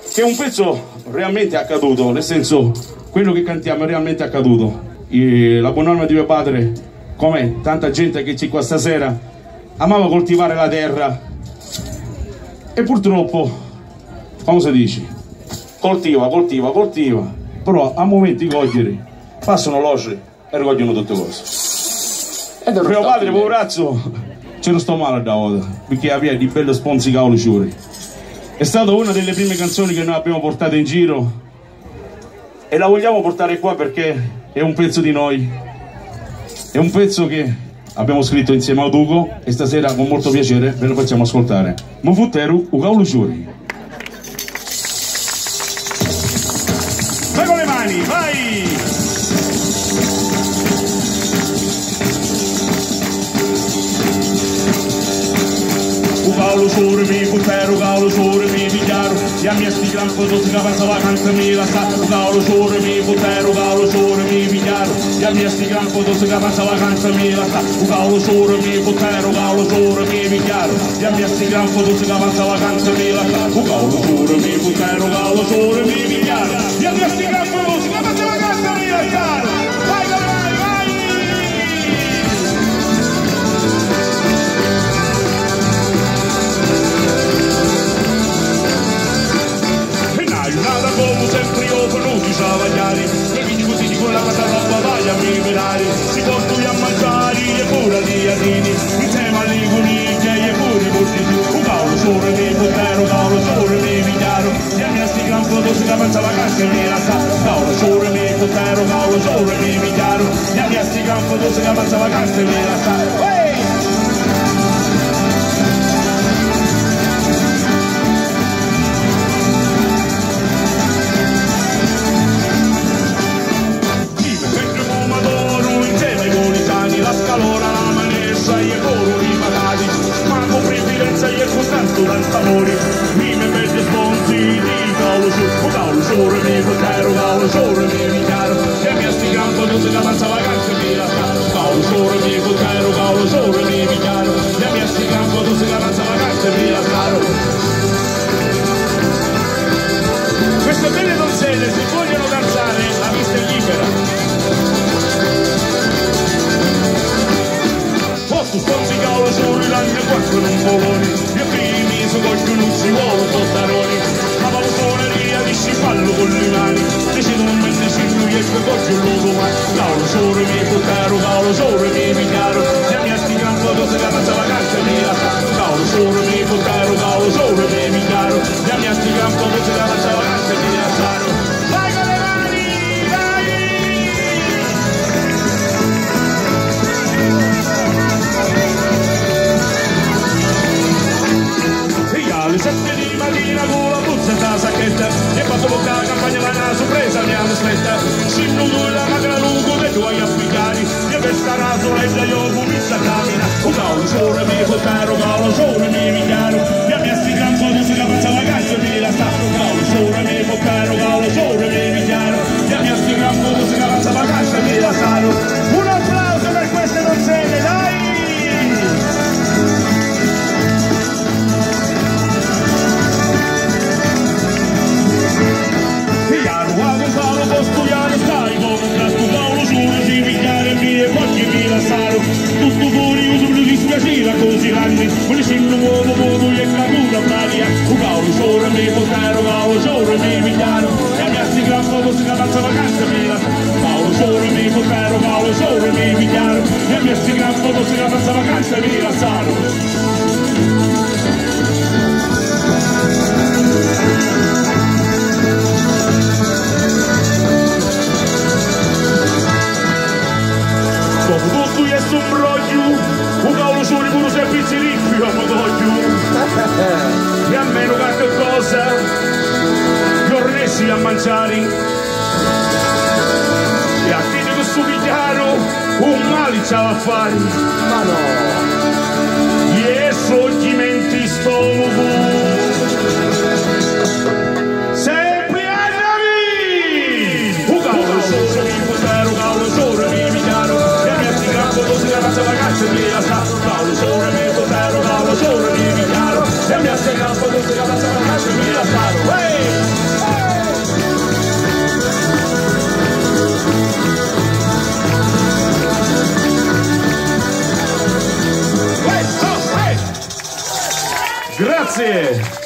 che è un pezzo realmente accaduto, nel senso, quello che cantiamo è realmente accaduto. La buon'anima di mio padre, come tanta gente che c'è qua stasera, amava coltivare la terra e purtroppo, come si dice, coltiva, però a momenti cogliere passano l'oce e raccogliono tutte cose. E mio padre, poverazzo, ce lo sto male da ora, perché aveva di bello sponzicavo le ciure. È stata una delle prime canzoni che noi abbiamo portato in giro e la vogliamo portare qua perché è un pezzo di noi, è un pezzo che abbiamo scritto insieme a Duco e stasera con molto piacere ve lo facciamo ascoltare. Mufutteru Ugaulu Ciuri. Vai con le mani, vai! Ugaulu Ciuri mi futteru, Ugaulu Ciuri mi pigliaru, ja mi sti gran foto si capanza vacanza mi la sa, Ugaulu Ciuri mi futteru, Ugaulu Ciuri mi pigliaru, ja mi sti gran foto si capanza vacanza mi la sa, Ugaulu Ciuri mi futteru, Ugaulu Ciuri mi pigliaru, ja mi sti gran foto si capanza vacanza mi la sa, Ugaulu Ciuri mi futteru, Ugaulu Ciuri mi pigliaru, ja mi sti gran foto si capanza vacanza mi la sa. Vai, vai, vai! Nada come sempre io con tutti i travagliari, e quindi così con la patata vai a migliorare, si portano a mangiare e pure gli adini, insieme alle coniche e pure i portini, un cavolo solo mi potero, cavolo solo mi pigliaro, e a mia sti gran foto si capanza vacanza e mi la sa, cavolo solo mi potero, cavolo solo mi pigliaro, e a mia sti gran foto si capanza vacanza e mi la sa. La scalora, la manescia e coro i patati, ma con previdenza e con tanto amore, mi me vede sponsi di cavolo solo mi potero, cavolo solo mi chiaro, e mi sti campo non si capanza vacanza mi la sta, cavolo solo mi potero, cavolo solo mi chiaro, e mi sti campo non si capanza vacanza mi la sta. Queste belle donzelle, se vogliono danzare, la pista è libera. Tu sponsi cavolo solo l'anno quattro non voloni, e primi su vogliono un si vuole postaroni, ma valutone via di scifallo con le mani, decidono un mese si lui e poi voglio lo domani, cavolo solo mi potero, cavolo solo mi pigliaro, se mi sti gran foto se la passa vacanza mi la sa, cavolo solo mi potero, cavolo solo mi pigliaro, se mi sti gran foto se la passa vacanza mi la sa. Vai con le mani, vai! Alle 7 di mattina con la puzza da sacchetta e fatto bocca la campagna la sorpresa mi hanno aspetta si nudo la magra lungo dei tuoi affidati e per sta rasoletta io comincio a camminare un cavolo solo mi potero cavolo solo mi pigliaro e a me sti gran foto si capanza vacanza mi la sta un cavolo solo mi potero cavolo solo mi pigliaro e a me sti gran foto si capanza vacanza mi la sta. Un applauso per queste donzelle, dai! Studiare stai come un casco cavolo solo si pigliare e poi mi lasciaro tutto fuori uso più dispiacere così grandi con il sinno uomo modo e caduta pratica un cavolo solo mi potero cavolo solo mi pigliaro e a me sti gran foto si capanza vacanza mi lasciaro cavolo solo mi potero cavolo solo mi pigliaro e a me sti gran foto si capanza vacanza mi lasciaro. Dopo tutto io sto un broglio, un cavolo solo pure se pizzi ricchi io mi voglio. E a meno qualche cosa, non riesci a mangiare. E a chi che sto pigliaro, un male c'ha da fare. Ma no! E soglimenti stomaco. Vacanze mi la sa, cavolo solo mi potero, cavolo solo mi pigliaro, e mi ha segato, non si la vacanze mi la sa, Grazie.